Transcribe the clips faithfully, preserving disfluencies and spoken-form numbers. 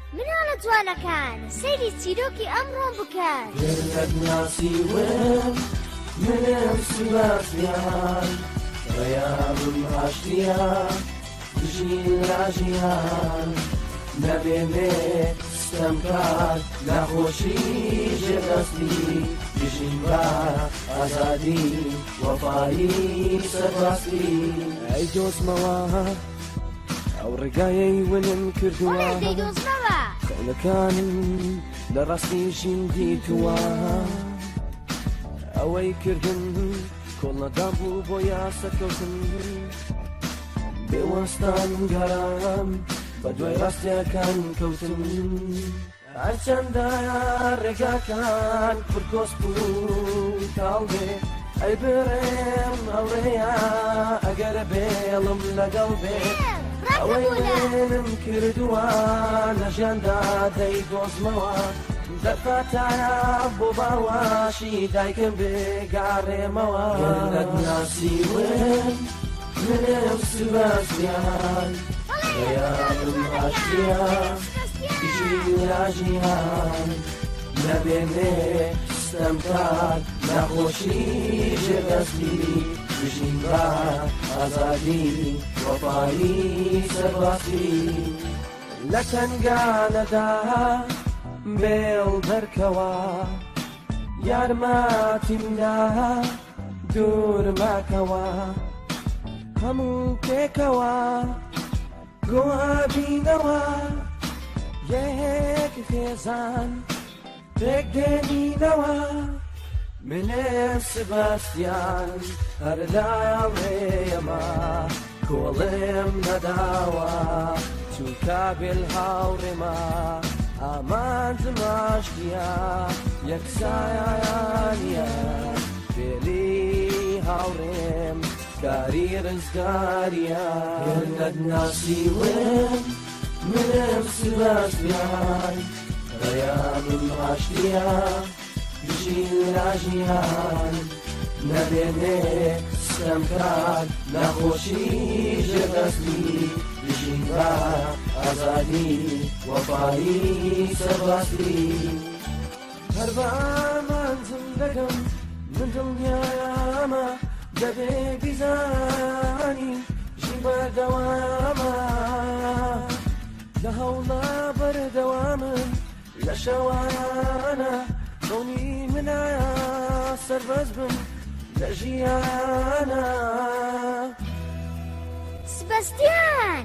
مناڵە جوانەکان سەیری چیرۆکی ئەمڕۆم بکەن گەردەت ناسیوم منم سوباسیان ڕێیاڵم ئاشتیا بژین لاژیان نەبێنێ ستەم کات نەخۆشی ژێدەستی بژین بە ئازادی وەفایی سەرباستی ئەی دۆزمەوە ئەو ڕێگایەی ونم کردووە خەونەکانم لە ڕاستی ژیندی تووە ئەوەی کردن کۆڵەدام بوو بۆ یاسەکەوتن بێوەستان گەرام بە دوای ڕاستیەکان کەوتن هەرچەندە ڕێگاکان پرکۆس بوو تاڵ بێ ئەی بڕێم ئەوڕێیە ئەگەر بێڵم لەگەڵ بێ ئەوەی وێنم کردووە لە ژیاندا دەی دۆزمەوە دەفاتایە بۆ باواشی دایکم بێگاڕێمەوە گەردەت ناسیوم منم سوباسیان ڕێیاڵم ئاشتیا بژین لاژیان نەبێنێ ستەم کات نەخۆشی ژێدەستی بژین بە ئازادی وەفایی سەرباستی لە تەنگانەدا بێڵ دەرکەوە یارمەتیمدا دوور ماکەوە هەموو پێکەوە گۆبینەوە یەک خێزان پێک دێنینەوە منم سباستیان هەر لاوێمە کۆڵێم نەداوە چونکە بێل هاوڕێمە ئامانجم ئاشتیا یەکسایانە فێلی هاوڕێم کاری ڕزگاریە گەردەت ناسیوم منم سباستیان ڕێیاڵم ئاشتیا بژین لاژیان نەبێنێ ستەم کات نەخۆشی ژێدەستی بژین بە ئازادی وەفایی سەرباستی هەر بە ئامانجم دەکەم من دڵنیامە دەبێ بیزانی ژین بەردەوامە لە هەوڵە بەردەوامن لە شەوانە دڵنی منایە سەربەز بم لە ژیانە سبەستیان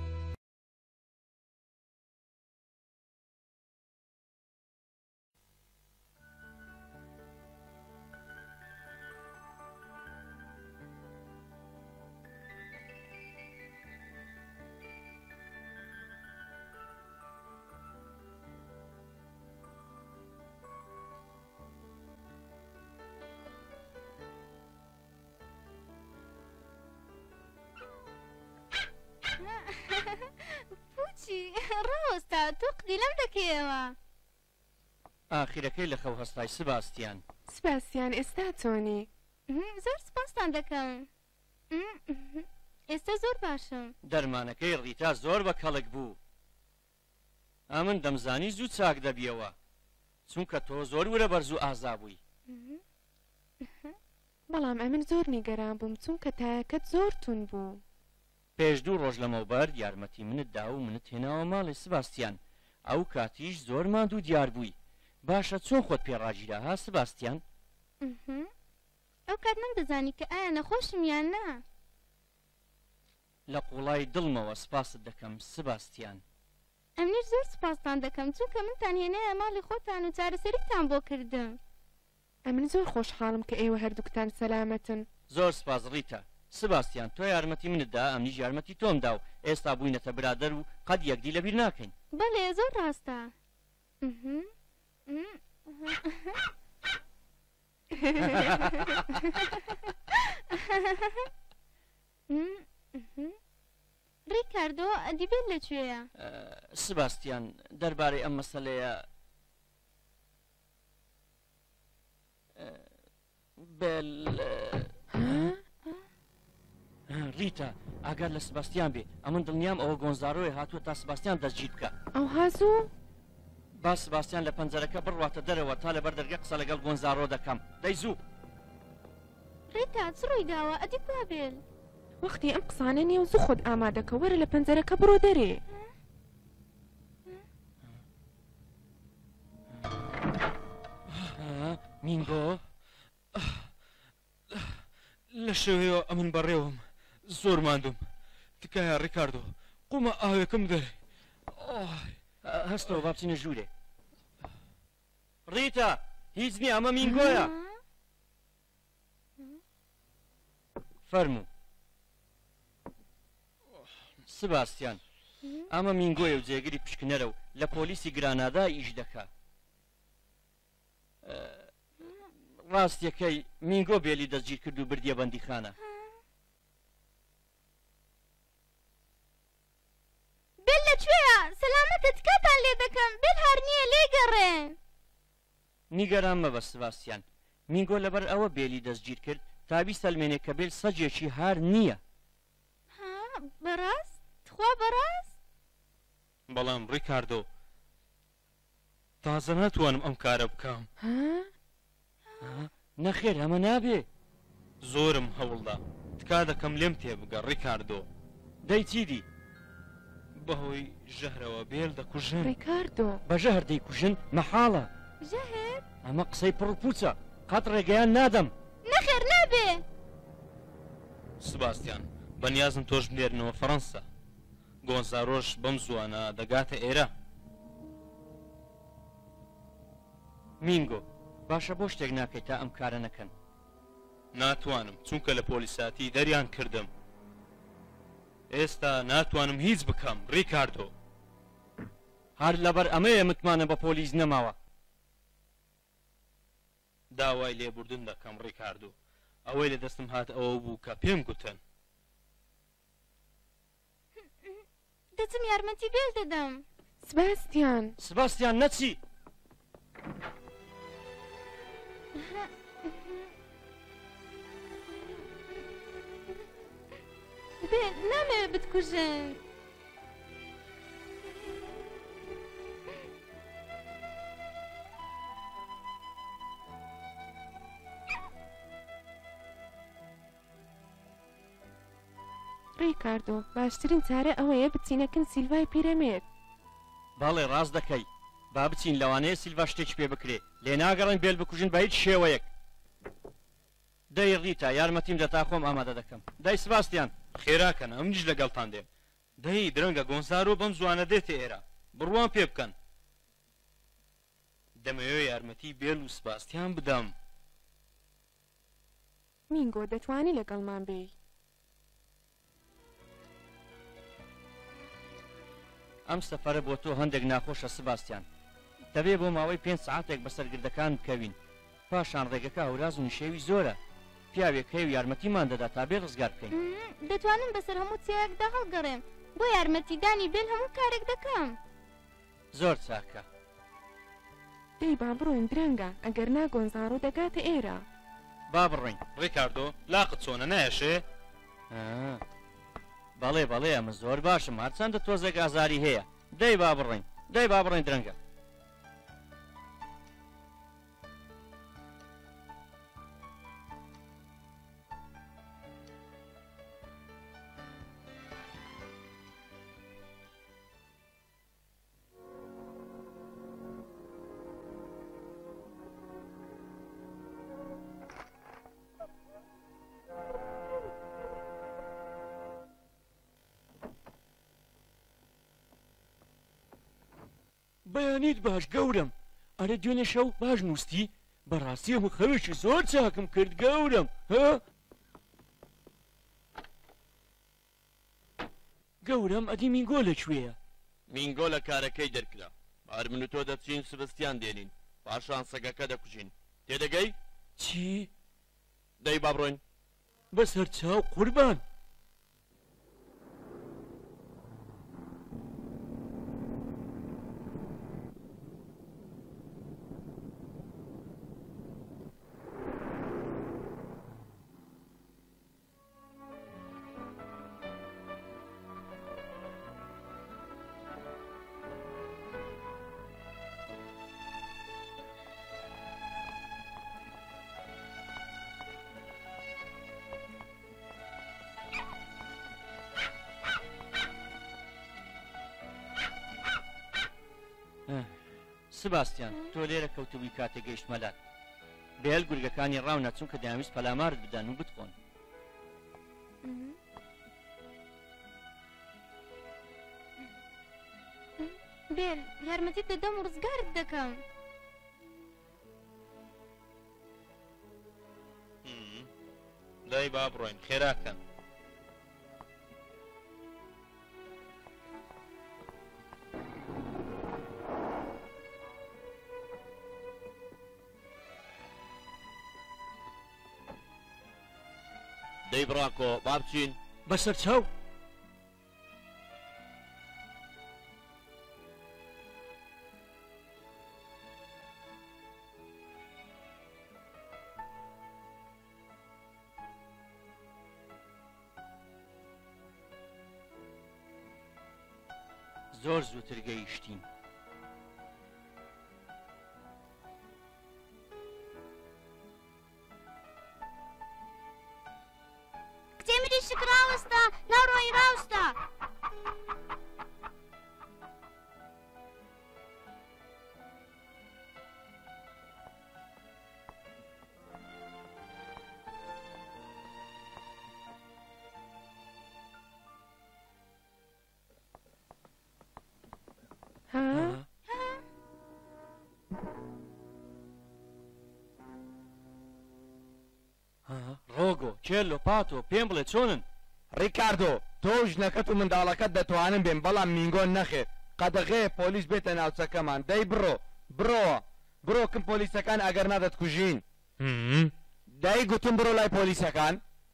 پوچی ڕۆستا تۆ قدی لەم دەکەیەوە ئاخیرەکەی لە خەو هەستای سباستیان سباستیان ئێستا چۆنی؟ زۆر سپاسان دەکەم ئێستا زۆر باشم دەرمانەکەی ڕیتا زۆر بە کەڵک بوو ئامن دەمزانی زوو چاک دەبیەوە چونکە تۆ زۆر ورە بەرز و ئازا بووی بەڵام ئەمن زۆر نیگەران بووم چونکە تایەکەت زۆر تون بوو پێش دوو ڕۆژ لەمەوبەر یارمەتی منت دا و منت هێناوە ماڵی سباستیان ئەو کاتیش زۆر ماند و دیار بووی باشە چۆن خۆت پێڕاگیرا ها سباستیان ئەو کات نەمدەزانی کە ئایا نەخۆشم یان نا لە قوڵای دڵمەوە سپاست دەکەم سباستیان ئەمنیش زۆر سپاسان دەکەم چونکە منتان هێنایە ماڵی خۆتان و چارەسەریتان بۆ کردم ئەمن زۆر خۆشحاڵم کە ئێوە هەردووکتان سەلامەتن زۆر سپاس ڕیتە سباستیان تۆ یارمەتی منتدا ئەمنیش یارمەتی تۆمدا و ئێستا بووینەتە برادەر و قەت یەکدی لەبیر ناکەین بەڵێ زۆر ڕاستە ڕیکاردۆ دیبێت لەکوێیە سباستیان دەربارەی ئەم مەسەلەیە بل ریتا ئاگاد لە سباستیان بێ ئەمن دڵنیام ئەوە گۆنزارۆی هاتووە تا سباستیان دەستگیر بکە ئەو هازوو با سباستیان لە پەنجەرەکە بڕواتە دەرەوە تا لەبەر دەرگە قسە لەگەڵ گۆنزارۆ دەکەم دەی زوو ڕیتا چ ڕووی داوە ئەدی کوا بێل وەختی ئەم قسانە نیە و زوو خۆت ئامادەکە وەرە لە پەنجەرەکە بڕۆ دەرێ مینگۆ لە شەوەیەوە ئەمن بەڕێوم زۆر ماندوم تکایە ڕیکاردۆ قومە ئاوێکم دەرێ هەستەوە با بچینە ژوورێ ڕیتا هیچ نییە ئەمە مینگۆیە فەرموو سباستیان ئەمە مینگۆیە و جێگری پشکنەرە و لە پۆلیسی گرانادا ئیش دەکا ڕاستیەکەی مینگۆ بێلی دەستگیر کرد و بردیە بەندیخانە بێل لەکوێیە سەلامەتت کاتان لێ دەکەم بێل هەر نییە لێگەڕێن نیگەران مەبە سباستیان مینگۆ لەبەر ئەوە بێلی دەستگیر کرد تابی سەلمێنێ کە بێل سەجێکی هار نییە بەڕاست تخوا بەڕاست بەڵام ڕیکاردۆ تازە ناتوانم ئەم کارە بکەم نەخێر ئەمە نابێ زۆرم هەوڵدا تکا دەکەم لێم تێبگە ڕیکاردۆ دەی چیدی بەهۆی ژەهرەوە بێل دەکوژن ڕیکاردۆ بەژە هەردەی کوژن مەحاڵە ژەهر ئەمە قسەی پڕپوچە قەت ڕێگەیان نادەم نەخێر نابێ سباستیان بەنیازم تۆش بنێرنەوە فەڕەنسا گۆنزارۆش بەم زوانە دەگاتە ئێرە مینگۆ باشە بۆ شتێک ناکەیت تا ئەم کارە نەکەن ناتوانم چونکە لە پۆلیساتی دەریان کردم ئێستا ناتوانم هیچ بکەم ڕیکاردۆ هەر لەبەر ئەمەیە متمانە بە پۆلیس نەماوە داوای لێبوردن دەکەم ڕیکاردۆ ئەوەی لە دەستم هات ئەوە بوو کە پێم گوتن دەچم یارمەتی بێل دەدەم سباستیان سباستیان نەچی بێل نامەوێ بتکوژن ڕیکاردۆ باشترین چارە ئەوەیە بچینەکەن سیلڤای پیرەمێت باڵێ ڕاست دەکەی با بچین لەوانەیە سیلڤا شتێکی پێ بکرێ لێ ناگەڕین بێل بکوژن بە هیچ شێوەیەک دەی ڕیتا یارمەتیم دەتا خۆم ئامادە دەکەم دەی سباستیان خێراکەن ئەم نیش لەگەڵتان دێم دەی درەنگە گۆنزارۆ بەم زوانە دێتە ئێرە بڕوان پێ بکەن دەمەوێت یارمەتی بێل و سباستیان بدەم مینگۆ دەتوانی لەگەڵمان بێ ئەم سەفەرە بۆ تۆ هەندێک ناخۆشە سباستیان دەبێ بۆ ماوەی پێنج سعاتێک بە سەرگردەکان بکەوین پاشان ڕێگەکە هەوراز و نشێوی زۆرە پیاوێک هەیە و یارمەتیمان دەدا تا بێ ڕزگار بکەین دەتوانم بەسەر هەموو چیاکدا هەڵگەڕێم بۆ یارمەتیدانی بێل هەموو کارێک دەکەم زۆر چاکە دەی با بڕۆین درەنگە ئەگەر نا گۆنزارۆ دەگاتە ئێرە با بڕۆین ڕیکاردۆ لاقت چۆنە نایەشێ بەڵێ بەڵێ ئەمە زۆر باشم هەرچەندە تۆزێک ئازاری هەیە دەی با بڕۆین دەی با بڕۆین درەنگە بەیانیت باش گەورم ئەرە دوێنێ شەو باش نووستی بەڕاستی هەموو خەوێکی زۆر چاکم کرد گەورم ها گەورم ئەدی مینگۆ لەکوێیە مینگۆ لە کارەکەی دەرکرا هەر من و تۆ دەچین سبستیان دێنین پاشان سەگەکە دەکوژین تێدەگەی چی دەی با بڕۆین بەسەر چاو قوربان سباستیان تۆ لێرە کەوتبووی کاتێک گەیشت مەلات بێل گورگەکانی ڕاو نەچوون کە دەیانویست پەلامارت بدەن و بتخۆن بێل یارمەتیت دەدەم و ڕزگارت دەکەم دای با بڕۆین خێراکەن دەی بڕاکۆ با بچین بەسەر چاو زۆر زووتر گەیشتین کچێ مری شک ڕاوەستە ناڕۆی ڕاوستە ڕۆگۆ کێلۆ پاتۆ پێم بڵێ چۆنن ریکاردۆ تۆ ژنەکەت و منداڵەکەت دەتوانن بێن بەڵام مینگۆن نەخێت قەدەغەیە پۆلیس بێتە ناوچەکەمان دەی بڕۆ بڕۆوە بڕۆکم پۆلیسەکان ئەگەر نادەتکوژین دای گوتم بڕۆ لای پۆلیسەکان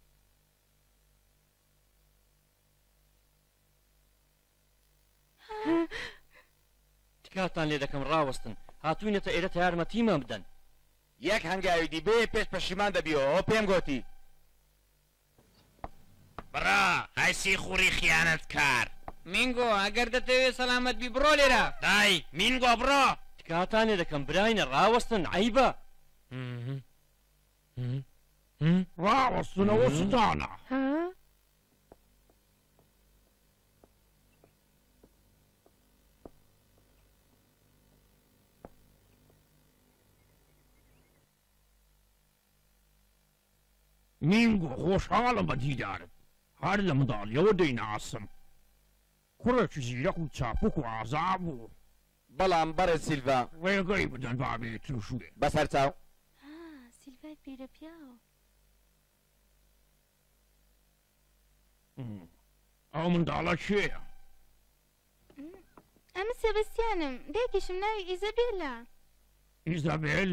تکاتان لێ دەکەم ڕاوەستن هاتووینەتە ئێرە تا یارمەتیمان بدەن یەک هەنگاویدی بێ پێش پەشیمان دەبیەوە پێم گوتی بڕا هەسی خوڕی خیانەت کار مینگۆ ئەگەر دەتەوێت سەلامەت بی بڕۆ لێرە دای مینگۆ بڕۆ تکاتان لێ دەکەم براینە ڕاوەستن عیبە ڕاوەستنەوە ستانە مینگۆ خۆشحاڵم بە دیدارت هەر لە منداڵیەوە دەیناسم کوڕێکی زیرەک و چاپوک و ئازا بوو بەڵام بەرە سیلڤا ڕێگەی بدەن بابێتن شوێ بەسەر چاو سیلڤای پیرە پیاوە ئەو منداڵە کێیە ئەمە سێبەستیانم دایکیشم ناوی ئیزەبێلە ئیزەبێل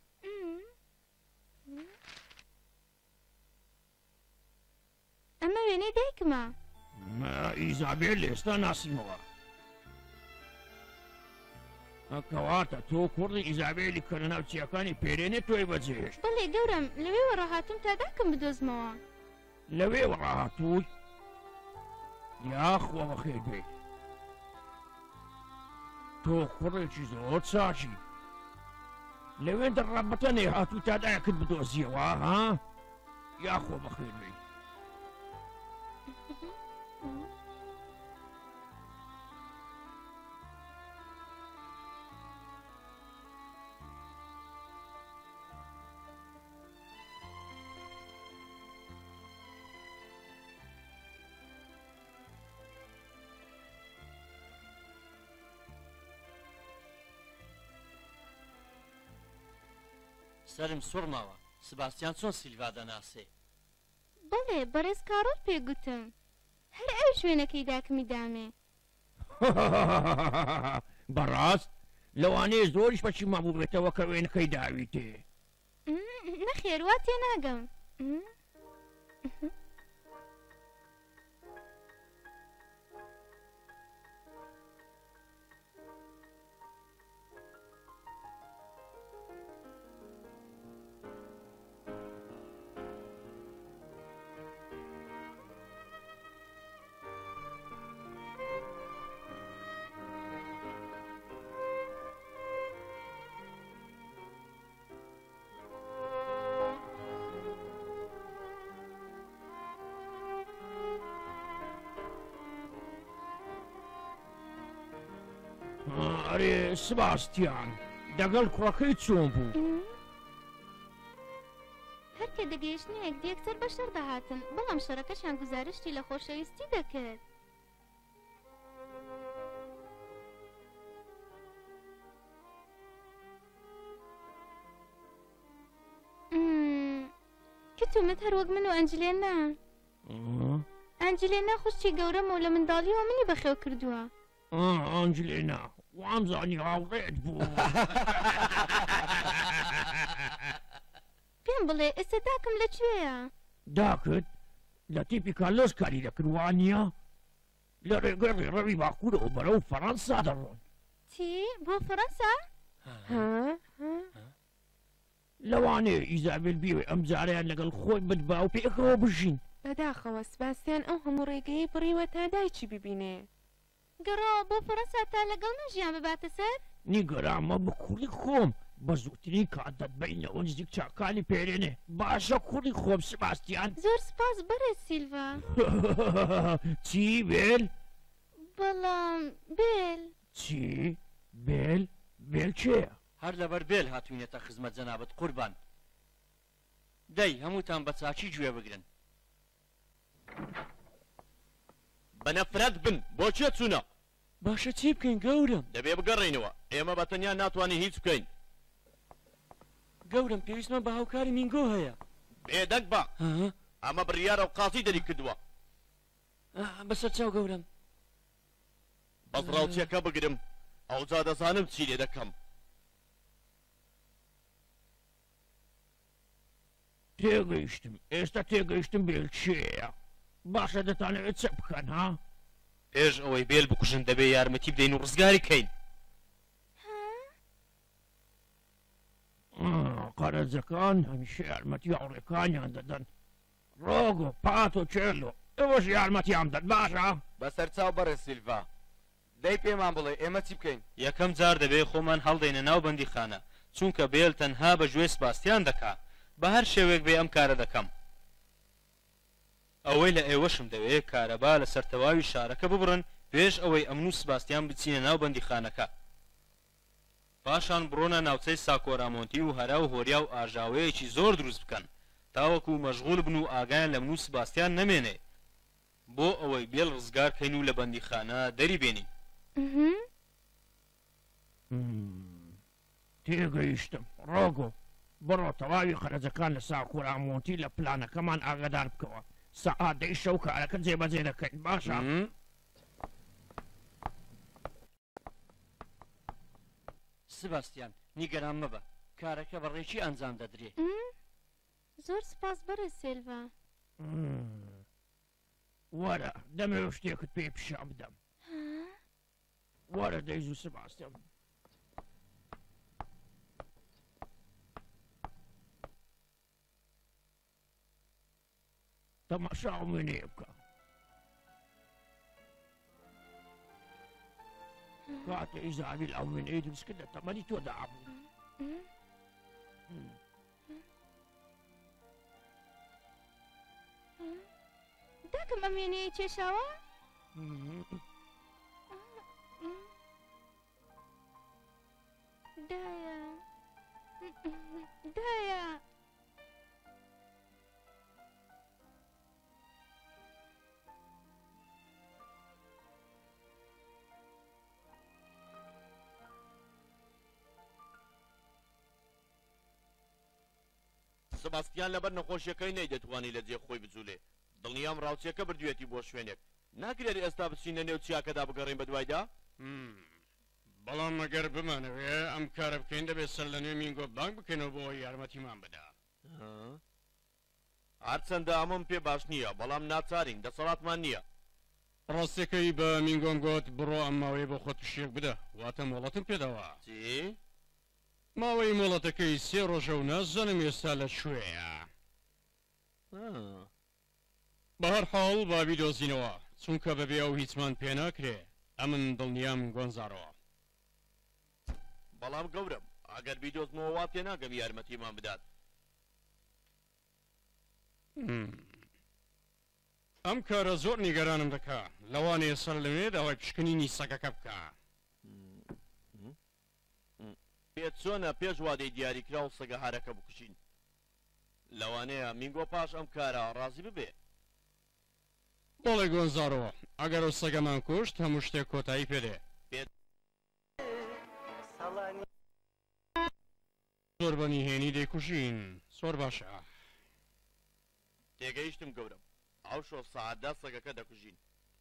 ئەمە وێنەی دایکمە ئیزابێل ئێستا ناسیمەوە ئەکەواتە تۆ کوڕی ئیزابێلی کە لە ناوچیەکانی پێرێنێت تۆی بەجێشت بەڵێ گەورم لەوێوە ڕاهاتوم تا داکەم بدۆزمەوە لەوێوە ڕاهاتووی یاخوا بەخێر بێ تۆ کوڕێکی زۆر چاچی لەوێ دەڕابەتەنێ هاتووی تا دایەکت بدۆزیەوە ها یاخوا بەخێر بێ سرم سوڕماوە سباستیان چۆن سیلڤا دەناسێ بەڵێ بەڕێز کارۆت پێگوتم هەر ئەو شوێنەکەی داکمی دامێ بەڕاست لەوانەیە زۆریش بەچی مابوو بێتەوە کە وێنەکەی داویتێ نەخێر وا تێ ناگەم ئەرێ سباستیان دەگەڵ کوڕەکەی چۆن بوو؟ هەرکە دەگەیشتنێک دیەکسەر بە شەر دەهاتن بەڵام شەڕەکەشان گزارشتی لە خۆشەویستی دەکرد. کتومت هەر وەک من و ئەنجلێنا ئەنجلێنا خوشتی گەورەمە و لە منداڵیەوە منی بەخێو کردووە. ئەنجلێنا وامزانی هاوڕێت بوو. پێم بڵێ ئێستا داکەم لەکوێیە؟ داکت لە تیپی کارلۆس کاری دەکردوانیە لە ڕێگەی ڕێڕەوی باکوورەوە بەرەو فەڕەنسا دەڕۆن. چی بۆ فەڕەنسا؟ لەوانەیە ئیزابێل بیوێ ئەم جارەیان لەگەڵ خۆی بتبا و پێکەوە بژین. بەداخەوە سباستیان ئەو هەموو ڕێگەی بڕیوە تا دایکی ببینێ. گەڕاوە بۆ فەڕەنسا تا لەگەڵ نەژیان بباتە سەر؟ نیگەرامە بە کوڕی خۆم بە زووترین کات دەتبینەوە نزیک چاکانی پێرێنێ. باشە کوڕی خۆم سباستیان. زۆر سپاس بەرێ سیلڤا. چی بێل؟ بەڵام بێل چی؟ بێل؟ بێل چێە؟ هەر لەبەر بێل هاتوینێتە خزمەت جەنابەت قوربان. دەی هەمووتان بە چاچی گوێ بگرن. بە نەفرەت بن بۆچێ چوونە؟ باشە چی بکەین گەورم؟ دەبێ بگەڕێنەوە ئێمە بە تەنیا ناتوانین هیچ بکەین. گەورم پێویستمە بە هاوکاری مینگۆ هەیە. بێدەنگ بە ئەمە بڕیارە و قازی دەری کردووە. بەسەر چاو گەورم. بەس ڕاوچیەکە بگرم ئەوجا دەزانم چی لێ دەکەم. تێگەیشتم ئێستا تێگەیشتم بێل چێە؟ باشە دەتانەوێت چە بکەن ها؟ پێش ئەوەی بێل بکوژن دەبێ یارمەتی بدەین و ڕزگاری کەین. قەرەزەکان هەمیشە یارمەتی هاوڕێکانیان دەدەن. ڕۆگۆ پاتۆ چێلۆ ئەوەش یارمەتیان دەد باشە؟ بەسەر چاو بەڕێ سیلڤا دەی پێمان بڵێ ئێمە چی بکەین؟ یەکەم جار دەبێ خۆمان هەڵدەینە ناو بەندیخانە چونکە بێل تەنها بە گوێ سباستیان دەکا. بە هەر شێوێک بێ ئەم کارە دەکەم. ئەوەی لە ئێوەشم دەوێت کارەبا لە سەرتەواوی شارەکە ببڕن پێش ئەوەی ئەمن و سباستیان بچینە ناو بەندیخانەکە. پاشان بڕۆنە ناوچەی ساکۆرامۆنتی و هەرا و هۆریا و ئاژاوەیەکی زۆر دروست بکەن تاوەکو مەشغوڵ بن و ئاگایان لە من و سباستیان نەمێنێ بۆ ئەوەی بێل ڕزگارکەین و لە بەندیخانە دەری بێنین. تێگەیشتم ڕۆگۆ بڕۆ تەواوی خەرجەکان لە ساکۆرامۆنتی لە پلانەکەمان ئاگادار بکەوە. سەعادەی شەو کارەکە جێبەجێ دەکەین باشە؟ سباستیان نیگەران مەبە کارەکە بەڕێکی ئەنجام دەدرێ. زۆر سپاس بەرە سیلڤا. وەرە دەمەوێت شتێکت پێ پیشان بدەم. وەرە دەیزوو سباستیان. تەماشا وێنەیە بکە. کاتە ئیزابیل ئەو وێنەیە دروستکردە تەمەنی تۆ دابوو. داکەم ئەم وێنەیە کێشاوە؟ دایە دایە سباستیان لەبەر نەخۆشیەکەی نەیدەتوانی لە جێ خۆی بجوولێ. دڵنیام ڕاوچیەکە بردوێتی بۆ شوێنێک. ناکرێت ئێستا بچینە نێو چیاکەدا بگەڕین بە دوایدا؟ بەڵام مەگەر بمانەوێ ئەم کارە بکەین دەبێت سەر لە نوێ مینگۆ بانگ بکەنەوە بۆ یارمەتیمان بدا. هەرچەندە ئەمەم پێ باش نییە بەڵام ناچارین دەسەڵاتمان نییە. ڕاستەکەی بە مینگۆم گوت بڕۆ ئەم ماوەی بۆ خۆت شێک بدە واتە مۆڵەتم پێداوە. چی؟ ماوەی مۆڵەتەکەی سێ ڕۆژە و نازانم ئێستا لە کوێیە. بە هەر حاڵ بابی دۆزینەوە چونکە بەبێ ئەو هیچمان پێ ناکرێ ئەمن دڵنیام گۆنزارەوە. بەڵام گەورم ئەگەر بیدۆزمەوە وا پێ ناگەم یارمەتیمان بدات. ئەم کارە زۆر نیگەرانم دەکا لەوانەیە سەر لەوێ داوای پشکنینی سەگەکە بکە. پێت چۆنە پێش وادەی دیاریکرا و سەگە هارەکە بکوژین لەوانەیە مینگۆ پاش ئەم کارە ڕازی ببێ بەڵێ گۆنزارۆ ئەگەر ئەو سەگەمان کوشت هەموو شتێک کۆتایی پێدێ زۆر بەنیهێنی دەیکوژین زۆر باشە تێگەیشتم گەورم ئەو شۆ سەعاتدا سەگەکە دەکوژین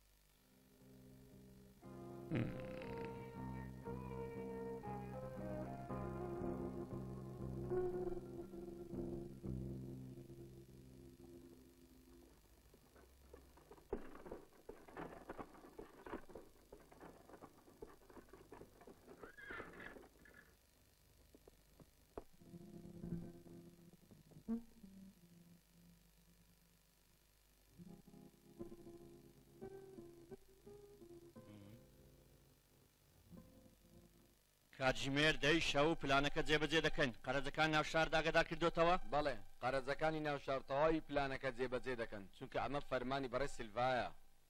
کاتژمێر دەی شەو پلانەکە جێبەجێ دەکەن قەرەزەکان ناو شاردا ئاگادار کردوتەوە بەڵێ قەرەزەکانی ناو شارتەوەی پلانەکە جێبەجێ دەکەن چونکە ئەمە فەرمانی بەڕێ سیلڤایە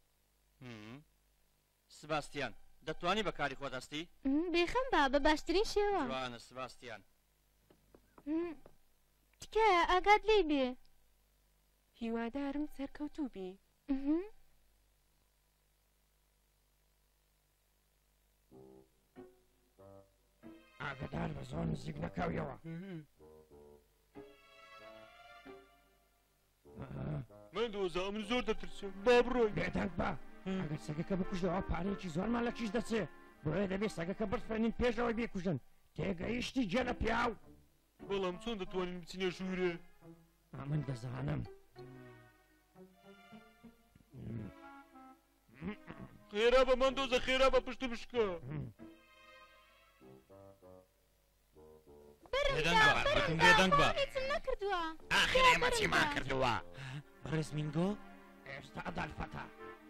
سباستیان دەتوانی بەکاری خۆ دەستی بێخەم با بە باشترین شێوە جوانە سباستیان تکایە ئاگات لێی بێ هیوادارم سەرکەوتوو بی ئاگدار بە زۆر نزیک نەکەویەوە من دۆزە من زۆر دەترسم با بڕۆی بێدەنگ بە ئەگەر سەگەکە بکوژەوە پارەیەکی زۆرمان لە کیش دەچێ بۆیە دەبێت سەگەکە بفرێنین پێشەوەی بێکوژن تێگەیشتی جێ لە پیاو بەڵام چۆن دەتوانین بچینە ژوورێ من دەزانم خێرا بە من دۆزە خێرا بە پشت بشکە بێدەنگ بە هیچم نەکردووە ئاخر ئێمە چیمان کردووە بەڕێز مینگۆ ئێستا ئەدالفەتە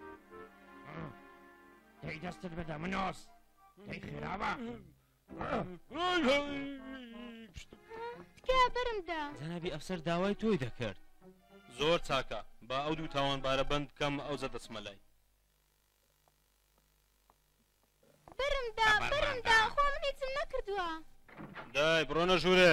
دەی دەستت بەدە منۆس دەی خێراوە تکایە بەرمدا جەنابی ئەفسەر داوای تۆی دەکرد زۆر چاکە با ئەو دوو تاوانبارە بەند بکەم ئەو زە دەچمەلای بەرمدا بەرمدا خۆ من هیچم نەکردووە دای بڕۆنە ژوورێ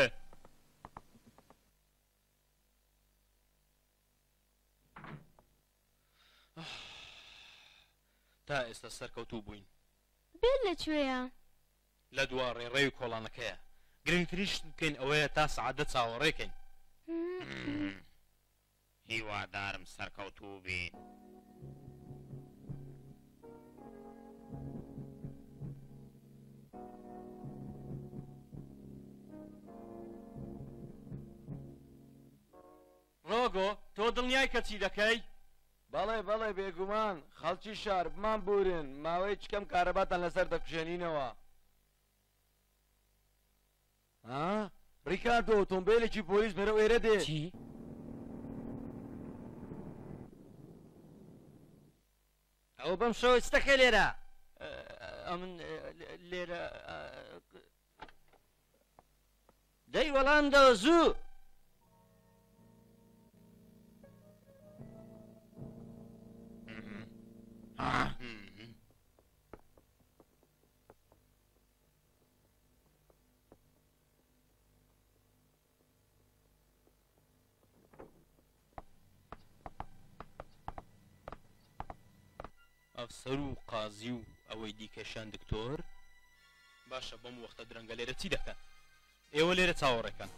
تا ئێستا سەرکەوتوو بووین بێت لەکوێیە لە دوا ڕێڕێی کۆڵانەکەیە گرنگتریش بکەین ئەوەیە تا سەعادە چاوەڕێکەین هیوادارم سەرکەوتوو بین ڕۆگۆ تۆ دڵنیای کە چی دەکەی بەڵێ بەڵێ بێگومان خەڵکی شار بمان بورن ماوەی چکەم کارەباتان لەسەر دەکوژێنینەوە ها ڕیکاردۆ ئۆتۆمبیلێکی پۆلیس بەرە ئێرە دێ چی ئەو بەم شەوە چتەکە لێرە ئەمن لێرە دەی وەڵام دەوە زوو ئەفسەر و قازی و ئەوەی دیکەشان دکتۆر باشە بەم وەختە درەنگە لێرە چی دەکەن ئێوە لێرە چاوەڕێکەن